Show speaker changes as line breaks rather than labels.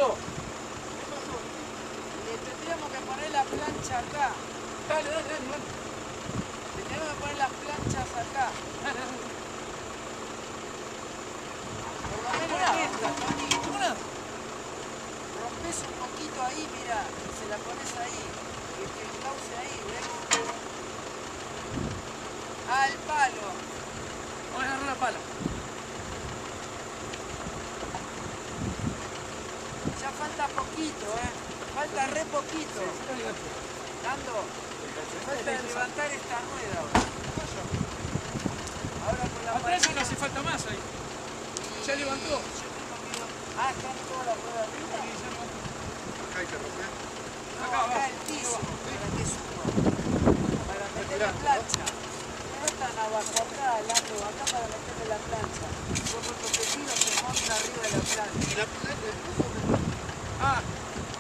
pasó?
Le tendríamos que poner la plancha acá.
Dale.
Le tenemos que poner las planchas acá. Por lo menos en esta, Tony. Rompes un poquito ahí, mira. Se la pones ahí. Y que encauce ahí, ¿ves? Al palo.
Vamos a agarrar la pala.
Ya falta poquito, falta re poquito. Nando, falta levantar esta rueda ahora. Ahora con la
Atrás ya no hace falta más ahí. Ya levantó.
Están todas las ruedas arriba.
Acá hay que romper.
No, acá el piso, para que suba. Para meter la plancha. No están abajo, acá, Lando, acá para meterle la plancha. Vos con tu tiro se monta arriba de la plancha.
¿Y la plancha?